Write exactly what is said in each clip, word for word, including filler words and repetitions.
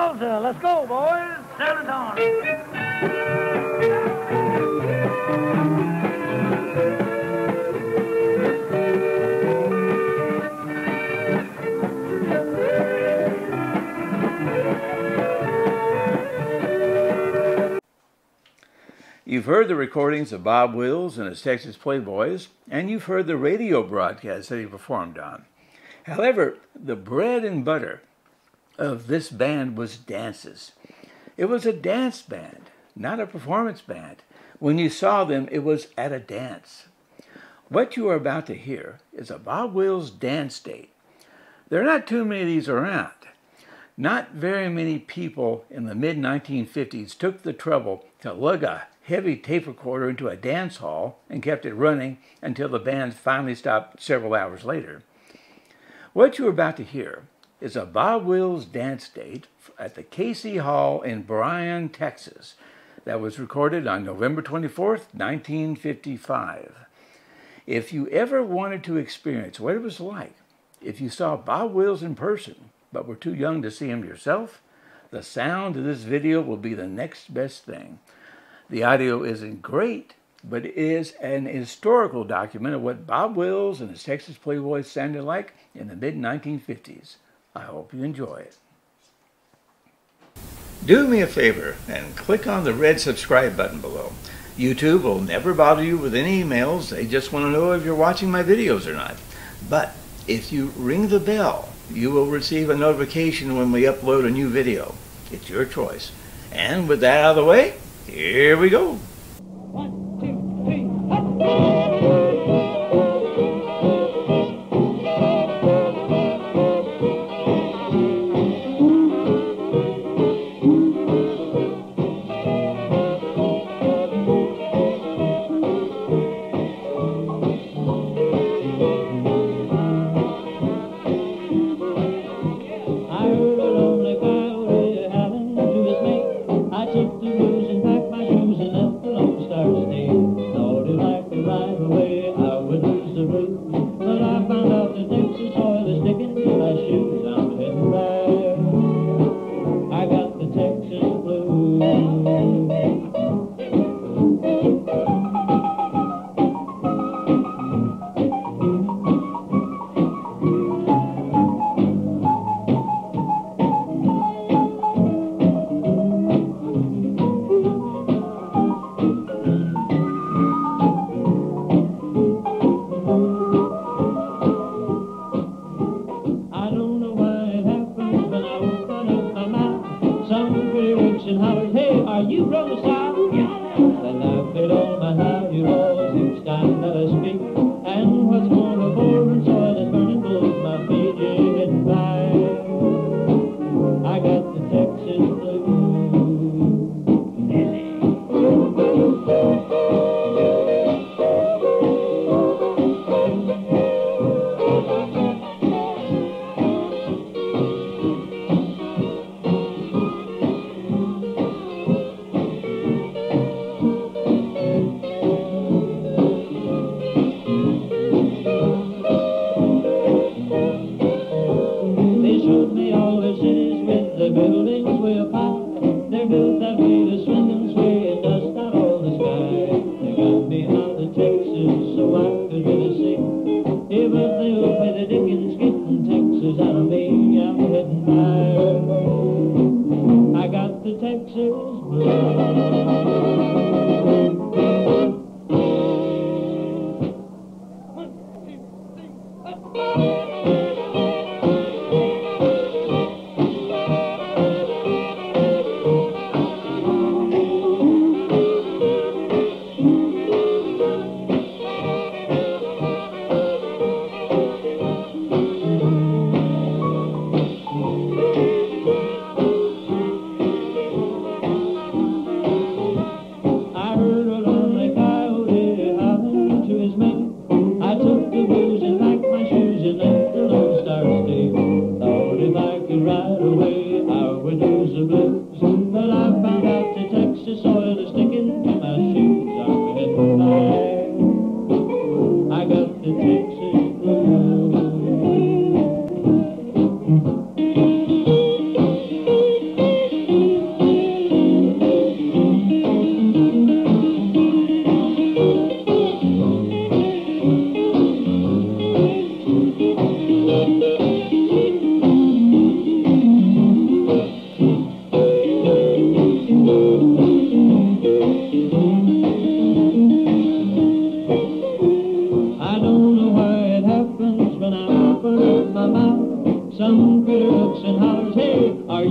Salsa, let's go, boys. Settle it on. You've heard the recordings of Bob Wills and his Texas Playboys, and you've heard the radio broadcasts that he performed on. However, the bread and butter of this band was dances. It was a dance band, not a performance band. When you saw them, it was at a dance. What you are about to hear is a Bob Wills dance date. There are not too many of these around. Not very many people in the mid nineteen fifties took the trouble to lug a heavy tape recorder into a dance hall and kept it running until the band finally stopped several hours later. What you're about to hear is a Bob Wills dance date at the Casey Hall in Bryan, Texas, that was recorded on November twenty-fourth, nineteen fifty-five. If you ever wanted to experience what it was like if you saw Bob Wills in person, but were too young to see him yourself, the sound of this video will be the next best thing. The audio isn't great, but it is an historical document of what Bob Wills and his Texas Playboys sounded like in the mid nineteen fifties. I hope you enjoy it. Do me a favor and click on the red subscribe button below. YouTube will never bother you with any emails. They just want to know if you're watching my videos or not. But if you ring the bell, you will receive a notification when we upload a new video. It's your choice. And with that out of the way, here we go. One, two, three, up.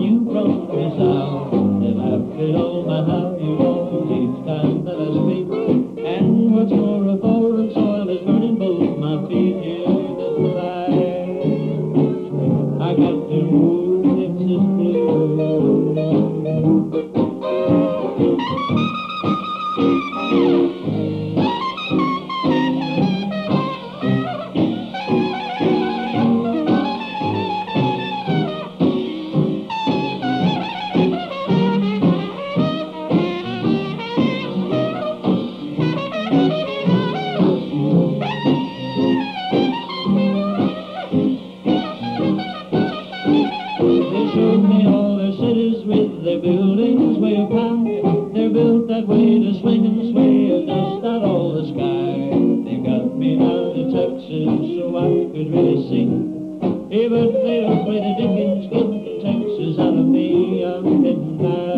you brought me south. And after all my happy walls each time that I speak, and what's more, a foreign soil is burning both my feet. Hear the fire, I got the old Texas blues. They showed me all their cities with their buildings way up high. They're built that way to swing and sway and dust out all the sky. They got me out of Texas so I could really see. Hey, but they don't play the Dickens, get Texas out of me. I'm getting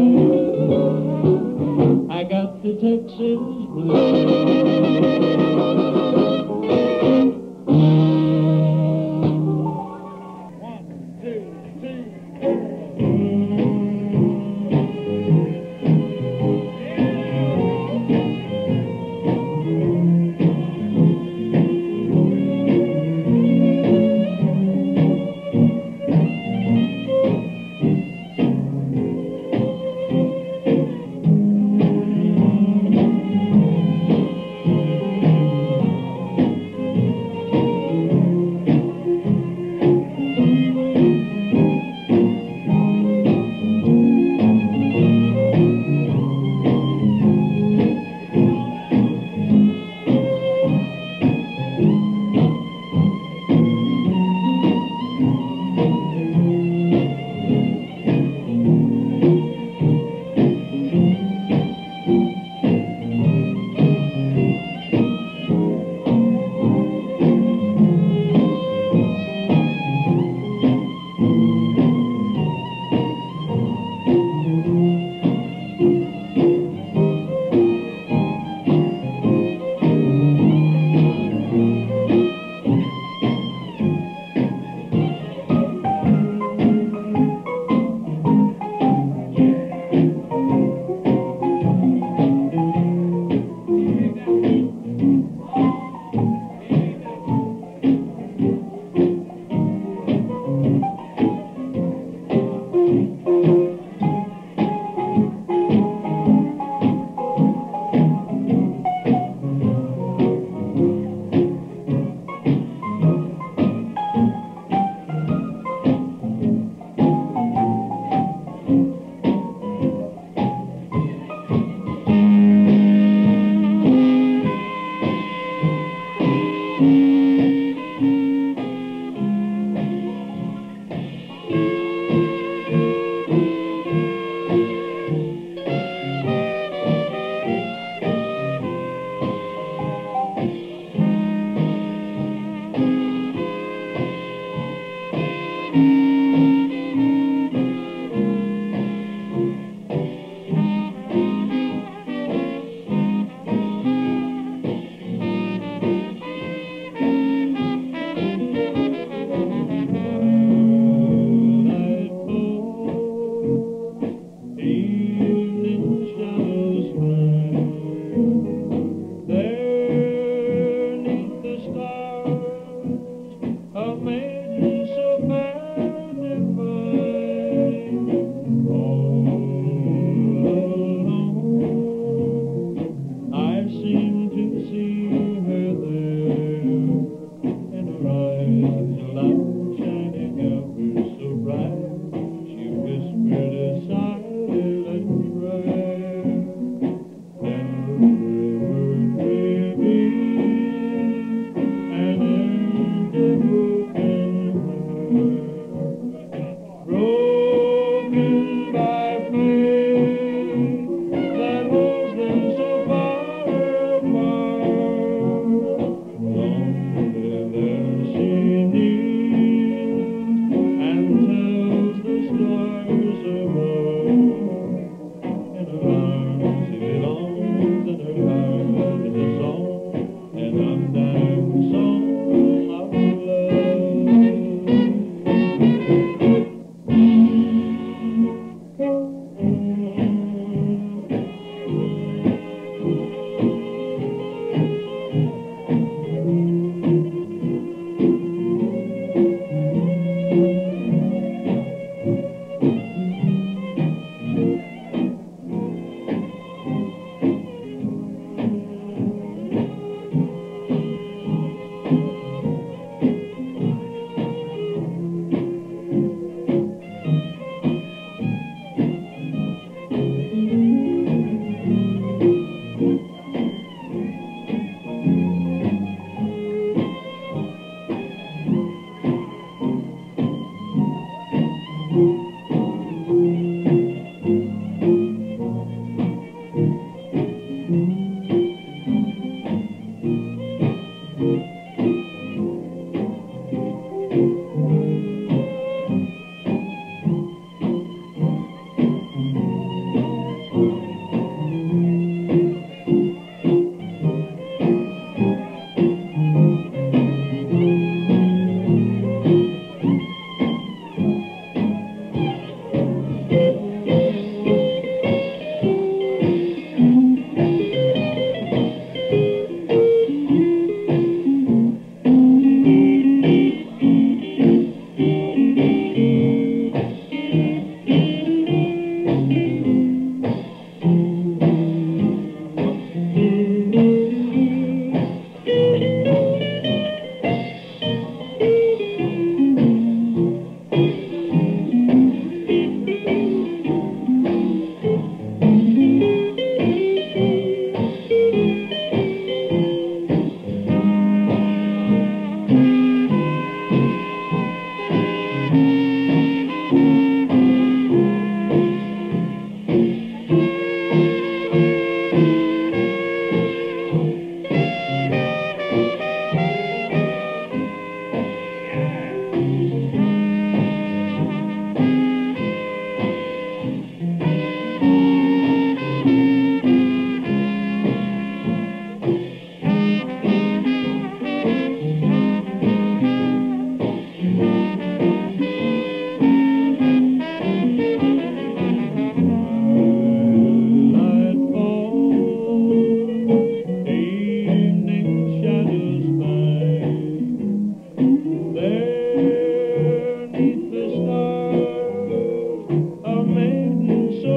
tired. I got the Texas blues.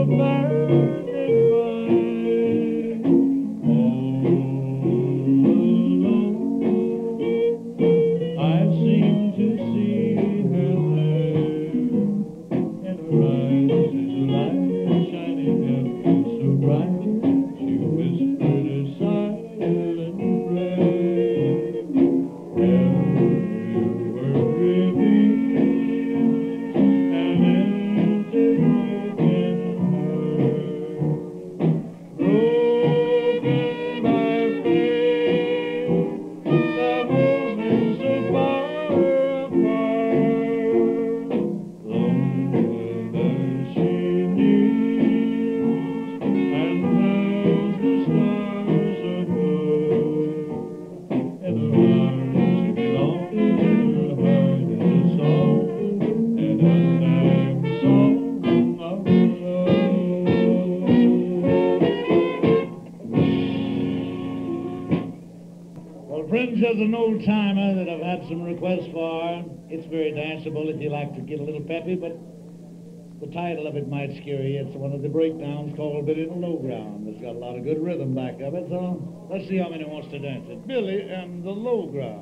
There's an old timer that I've had some requests for. It's very danceable if you like to get a little peppy, but the title of it might scare you. It's one of the breakdowns called Billy in the Low Ground. It's got a lot of good rhythm back of it, so let's see how many wants to dance it. Billy and the Low Ground.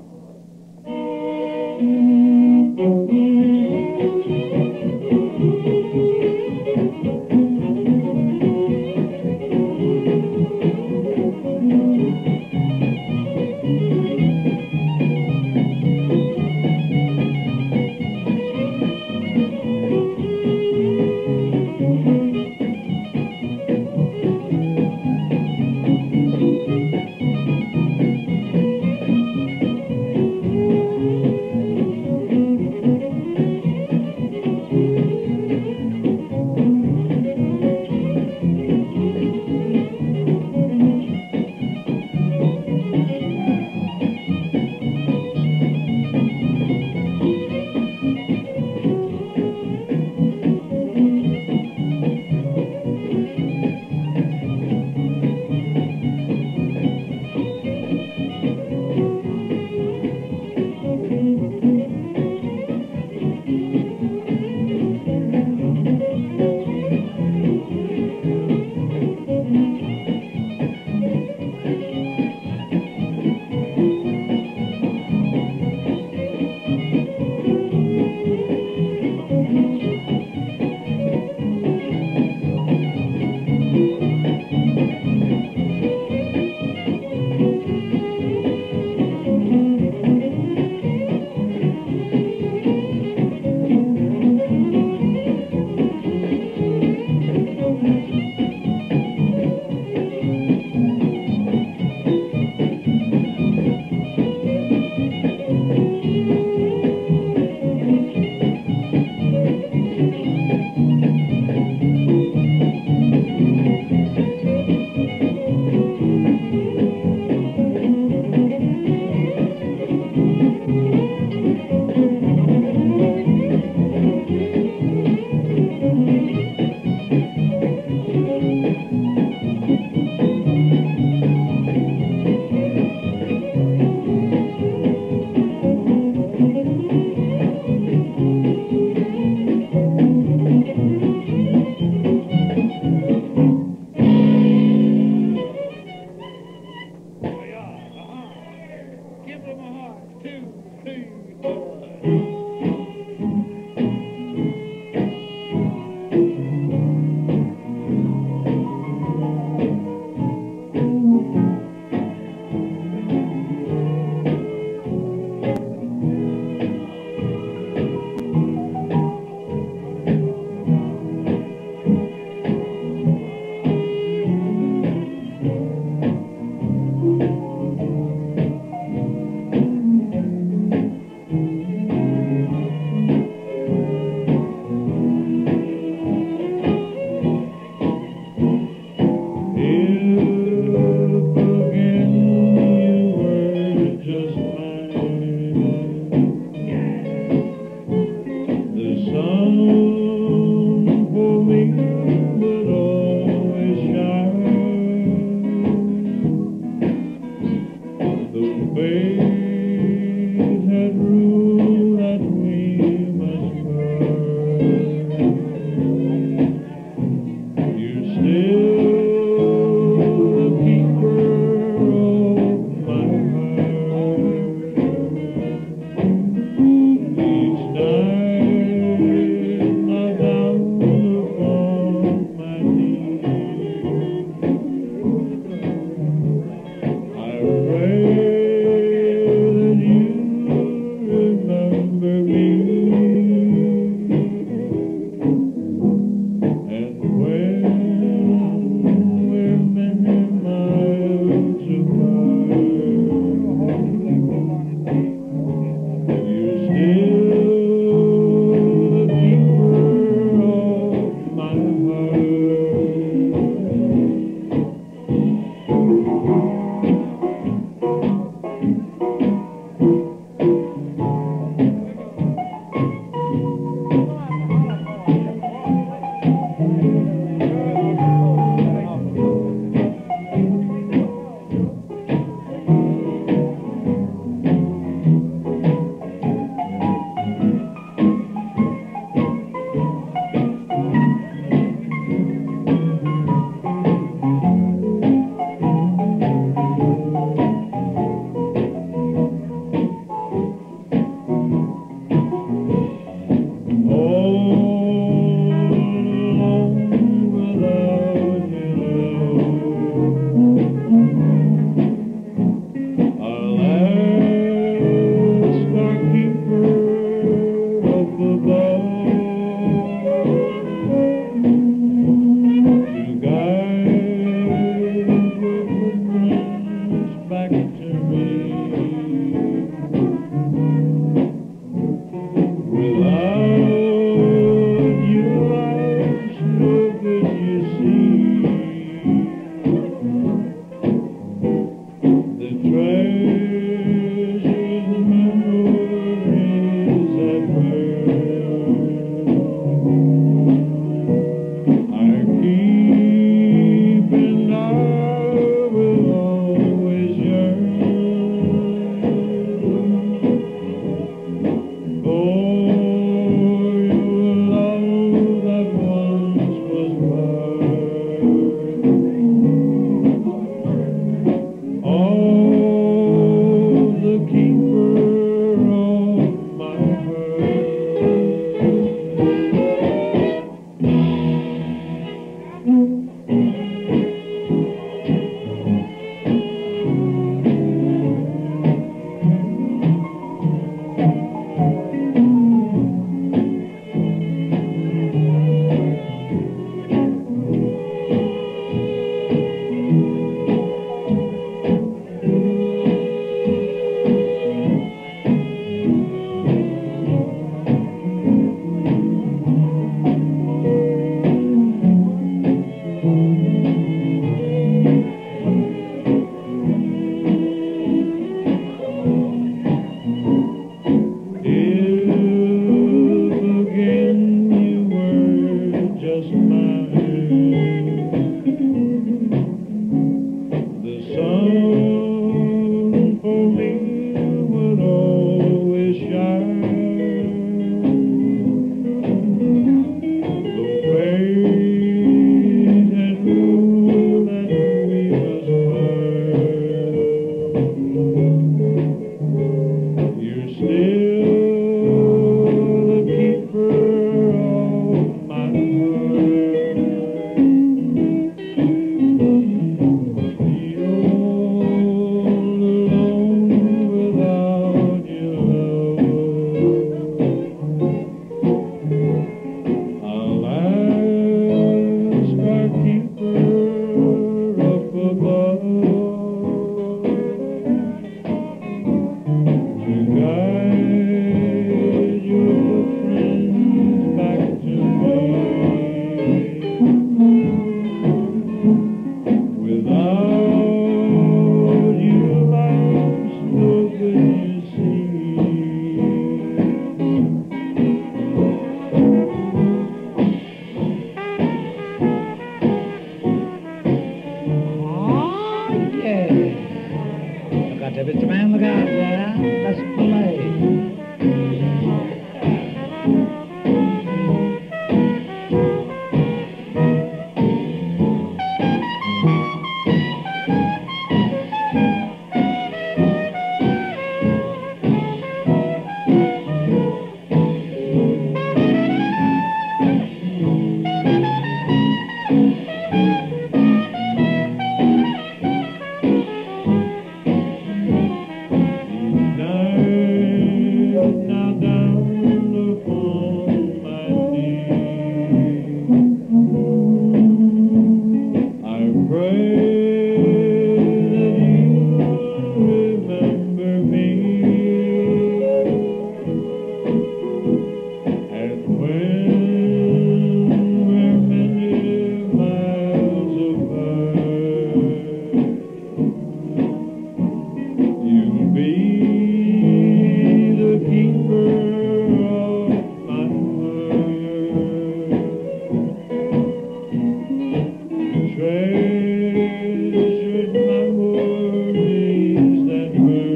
treasured memories that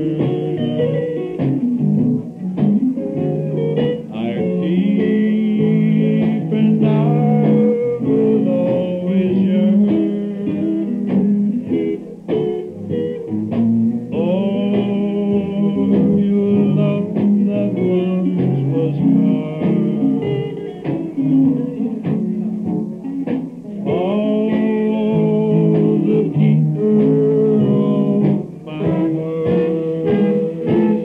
burn. I keep and I will always yearn. Oh, your love that once was mine. Oh, the keeper of my word.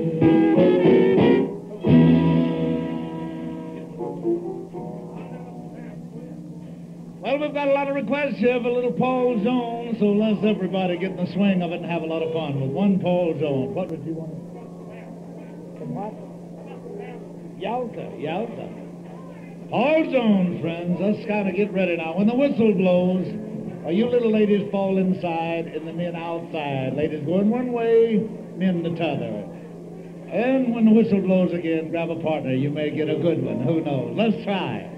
Well, we've got a lot of requests here for a little Paul Jones, so let's everybody get in the swing of it and have a lot of fun with one Paul Jones. What would you want? From what? Yalta, Yalta. Paul Jones, friends, let's kind of get ready now. When the whistle blows, uh, you little ladies fall inside and the men outside. Ladies going one way, men the t'other. And when the whistle blows again, grab a partner. You may get a good one. Who knows? Let's try.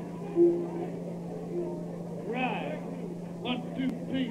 Right. One, two, three.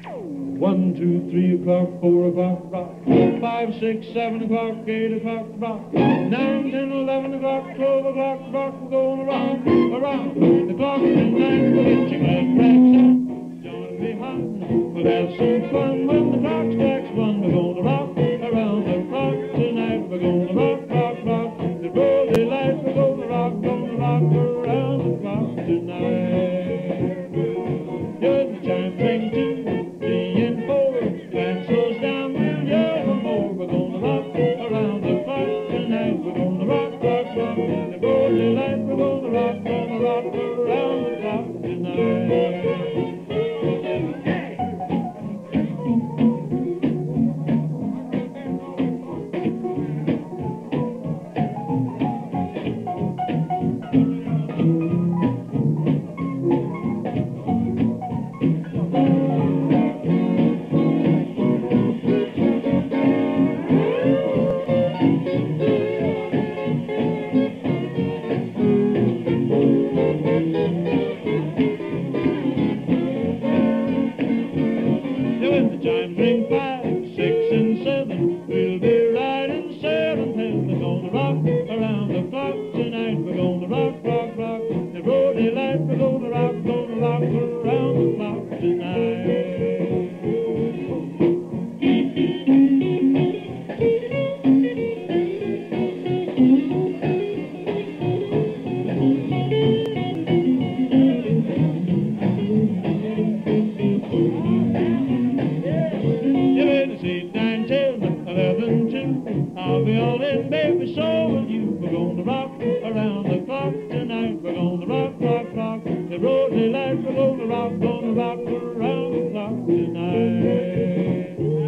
One, two, three o'clock, four o'clock, rock. Five, six, seven o'clock, eight o'clock, rock. Nine, ten, eleven o'clock, twelve o'clock, rock. We're gonna rock around the clock tonight. We'll get your glad cracks out. Join me hot. We'll have some fun when the clock strikes one. We're gonna rock around the clock tonight. We're gonna rock, rock, rock. The broad daylight. We're gonna rock, gonna rock around the clock tonight. Hear the chime ring two, three and four. Time slows down, we'll yell for more. We're gonna rock around the clock tonight. We're gonna rock, rock, rock. The broad daylight. We're gonna rock, gonna rock around the clock tonight. I'll be all in, baby, so will you. We're gonna rock around the clock tonight. We're gonna rock, rock, rock. The broad daylight. We're gonna rock, gonna rock around the clock tonight.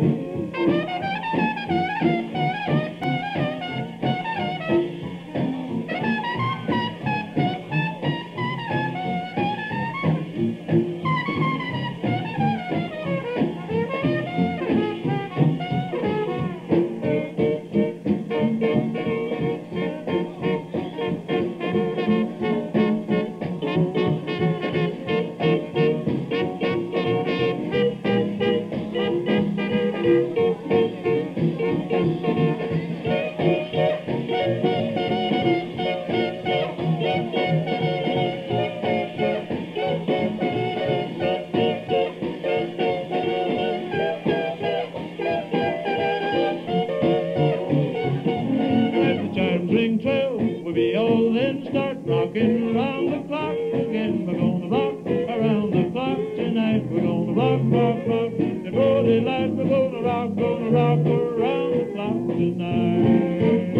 Rocking around the clock again. We're gonna rock around the clock tonight. We're gonna rock, rock, rock. The broad daylight. We're gonna rock, gonna rock around the clock tonight.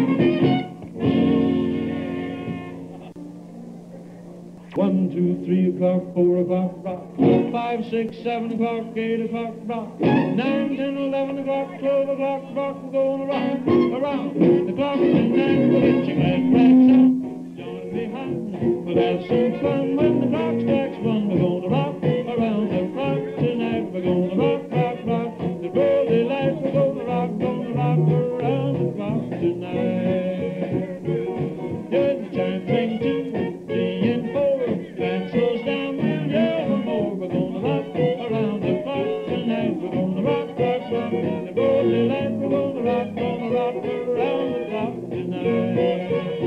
One, two, three o'clock, four o'clock, rock. Five, six, seven o'clock, eight o'clock, rock. Nine, ten, eleven o'clock, twelve o'clock, rock. We're gonna rock around the clock tonight. We'll get your glad cracks out. We'll have some fun when the clock strikes one. We're gonna rock around the clock tonight. We're gonna rock, rock, rock. The broad daylight. We're gonna rock, gonna rock around the clock tonight. Hear the chime ring two, three and four. Time slows down, we'll yell for more. We're gonna rock around the clock tonight. We're gonna rock, rock, rock. The broad daylight. We're gonna rock, gonna rock around the clock tonight.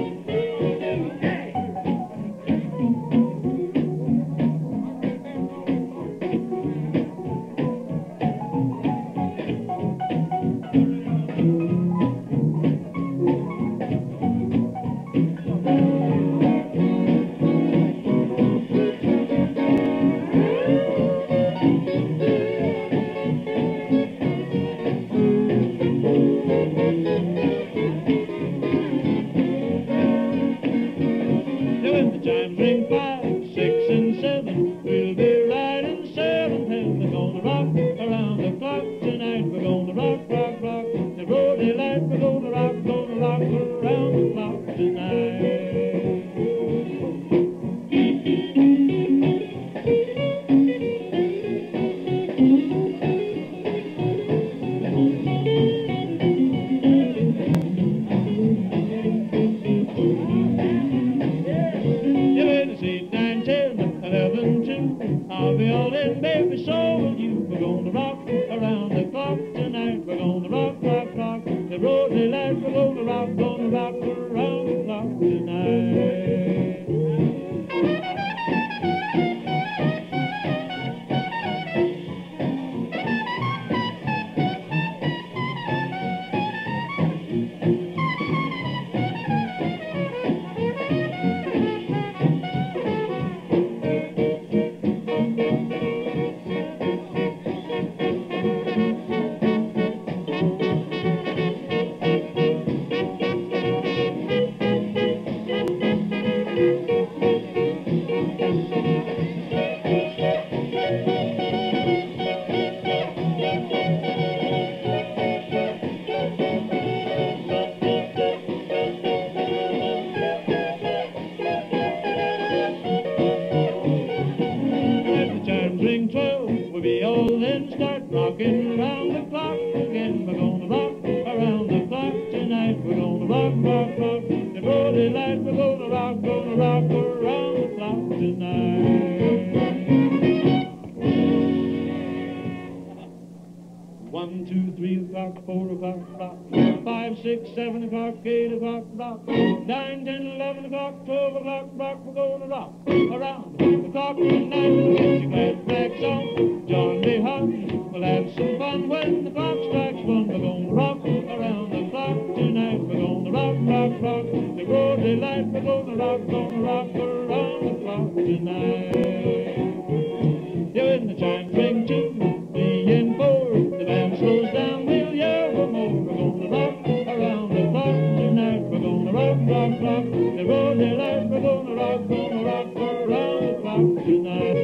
rolling, baby, so will you. We're gonna rock around the clock tonight. We're gonna rock, rock, rock. The broad daylight, we're gonna rock, gonna rock around the clock tonight. We'll be old and start rocking around the clock again. We're gonna rock around the clock tonight. We're gonna rock, rock, rock. The broad daylight, we're gonna rock, gonna rock around the clock tonight. One, two, three o'clock, four o'clock, rock. Five, six, seven o'clock, eight o'clock, rock. Nine, ten, eleven o'clock, twelve o'clock, rock. We're gonna rock around the clock tonight. We'll get your glad rags on, John B. Hunt. We'll have some fun when the clock strikes one. We're gonna rock around the clock tonight. We're gonna rock, rock, rock. The broad daylight, we're gonna rock, gonna rock around the clock tonight. Yeah, when the chimes ring two, three, and four, the band slows down, we'll yell for more. We're gonna rock around the clock tonight. We're gonna rock, rock, rock. The broad daylight, we're gonna rock, gonna rock around the clock tonight.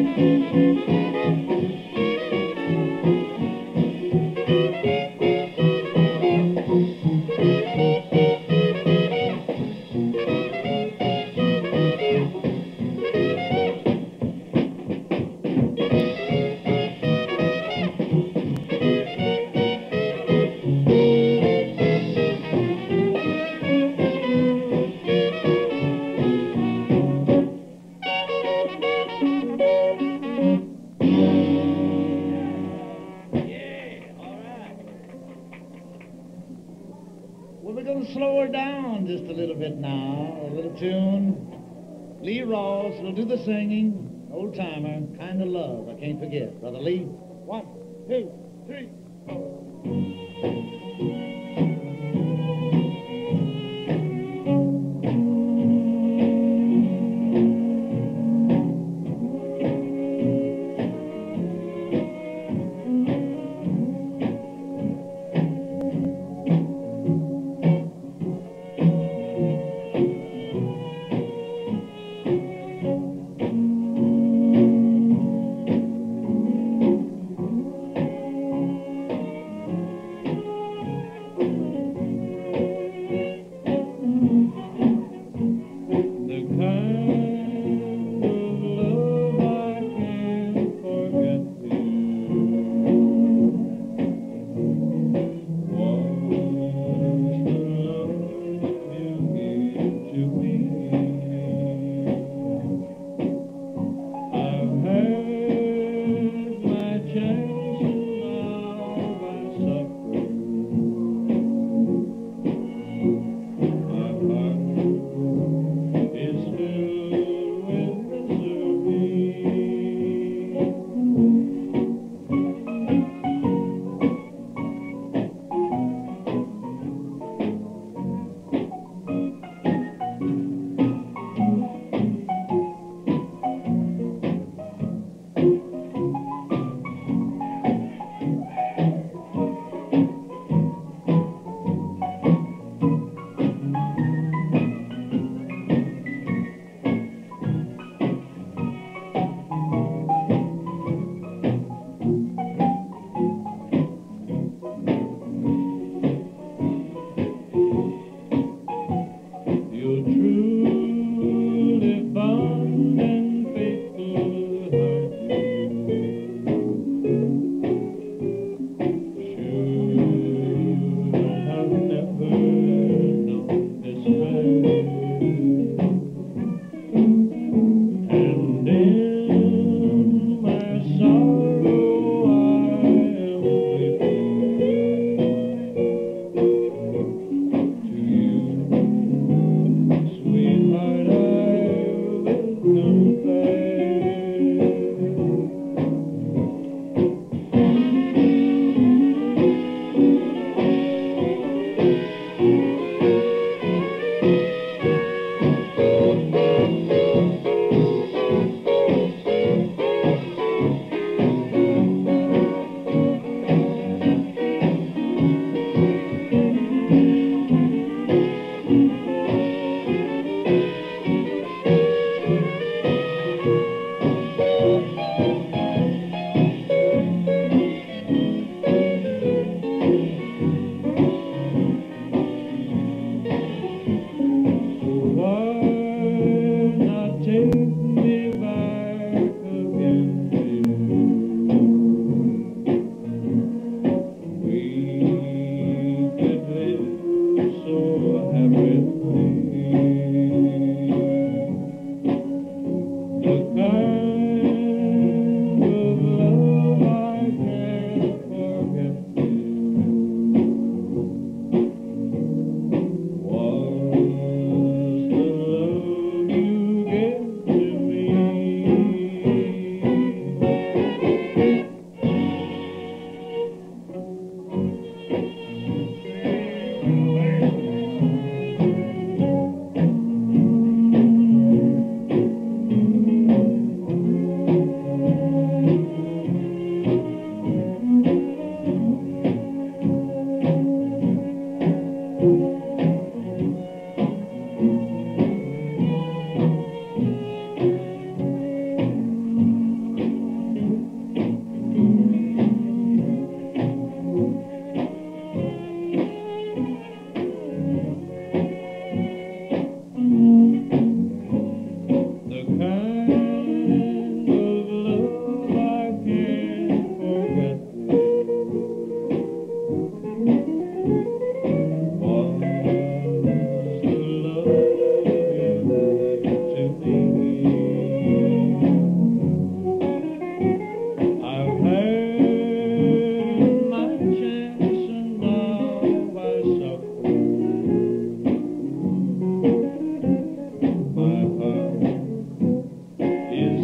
Well, we're going to slow her down just a little bit now. A little tune. Lee Ross will do the singing. Old timer, kind of love. I can't forget. Brother Lee. One, two, three, four.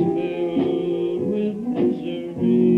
filled with misery.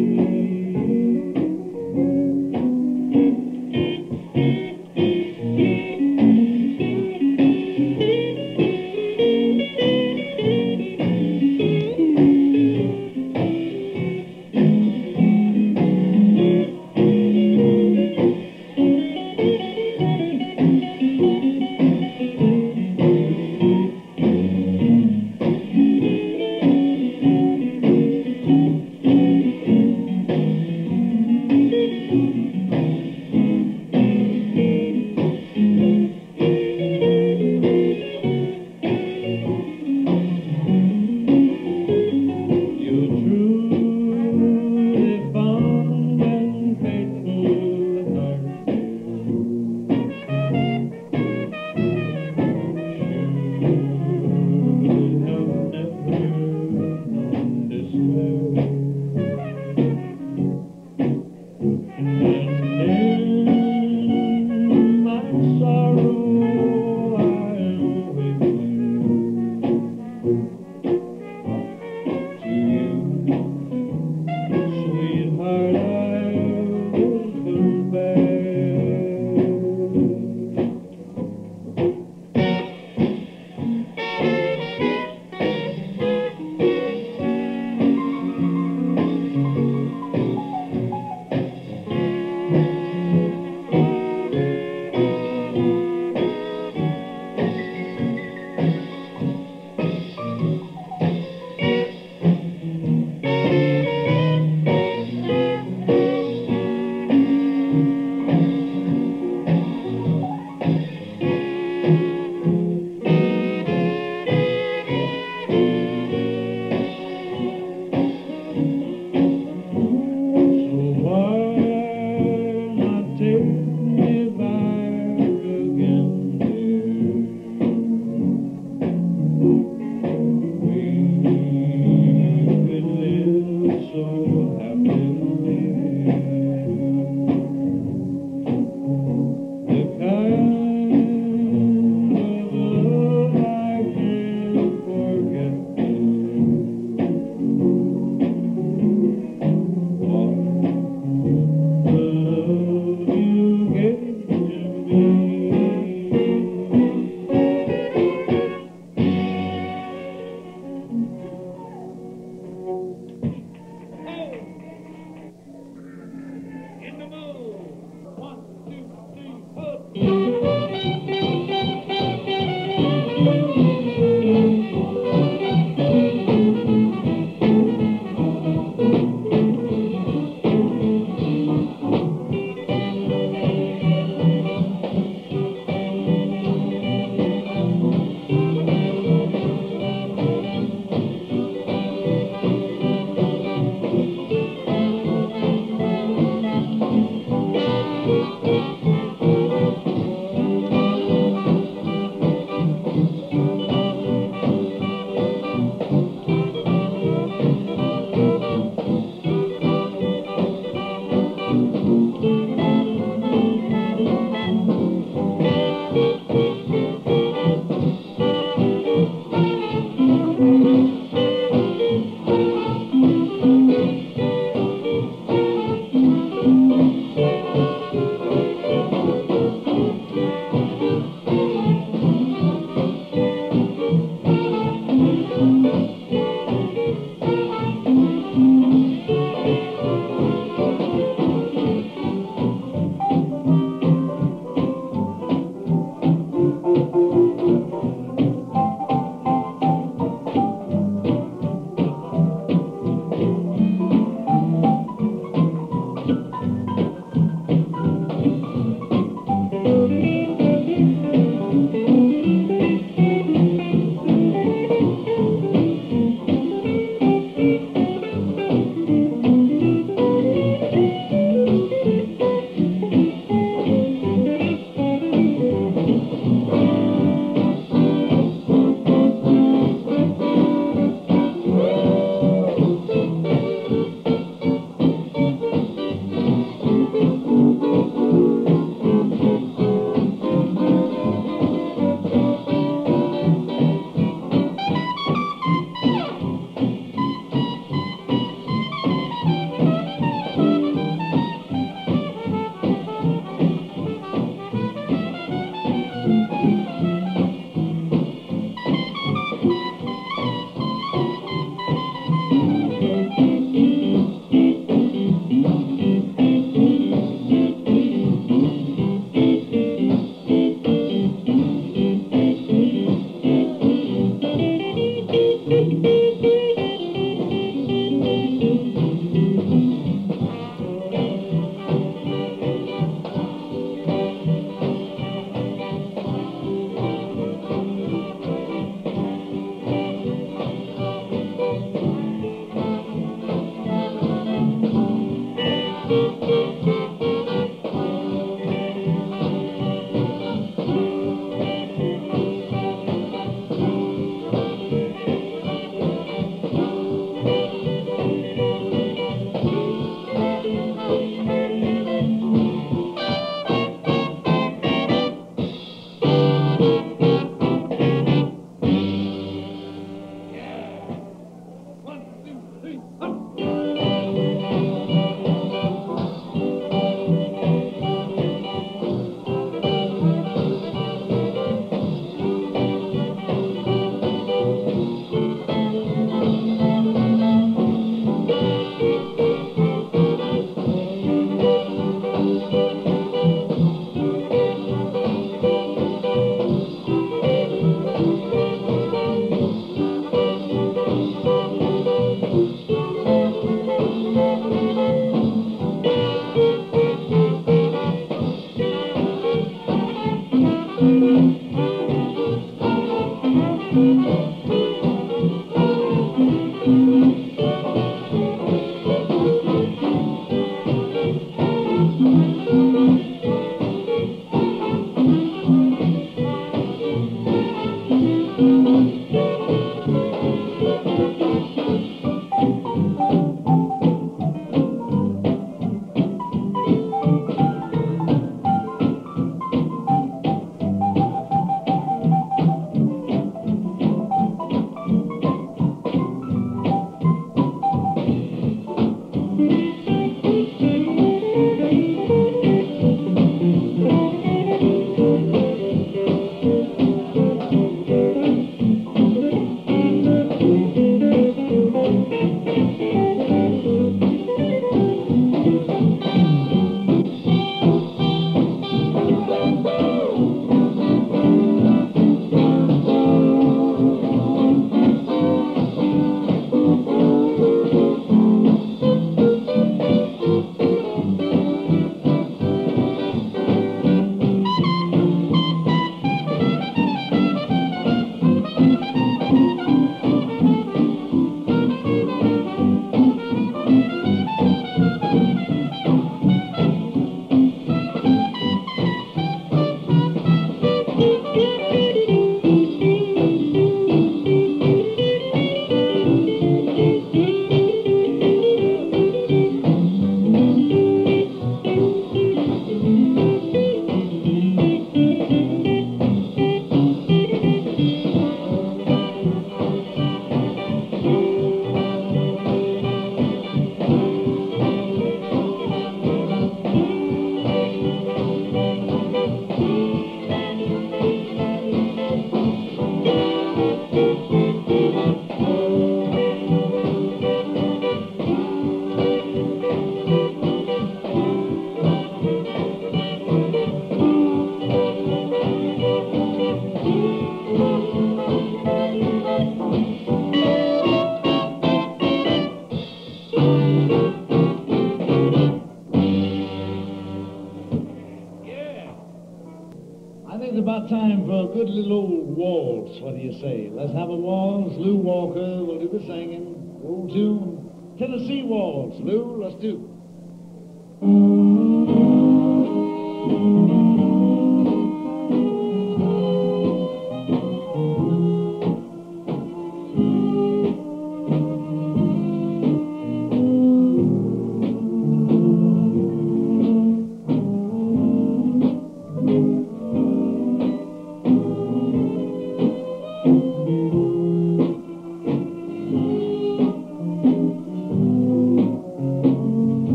got time for a good little old waltz. What do you say? Let's have a waltz. Lou Walker will do the singing. Old tune. Tennessee waltz. Lou, let's do.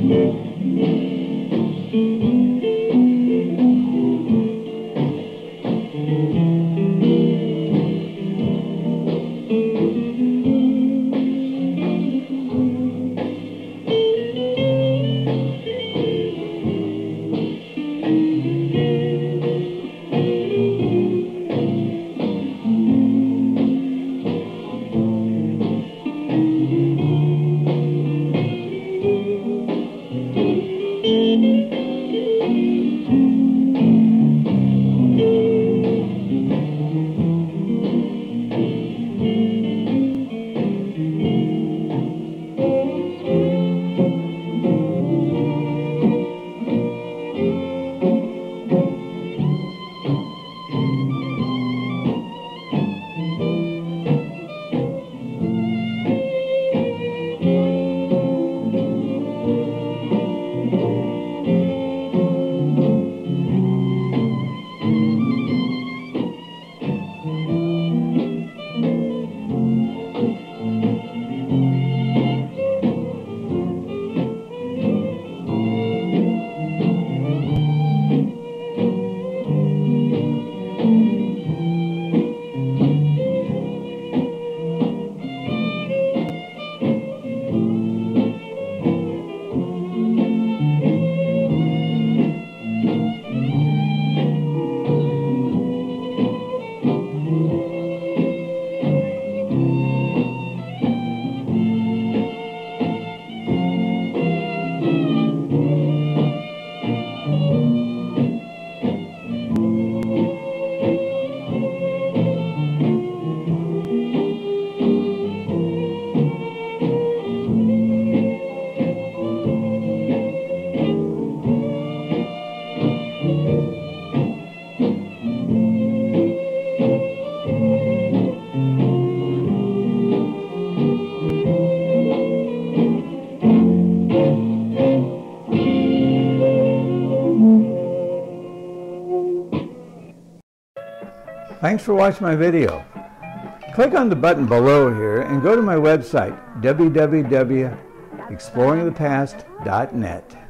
Thanks for watching my video. Click on the button below here and go to my website, w w w dot exploring the past dot net.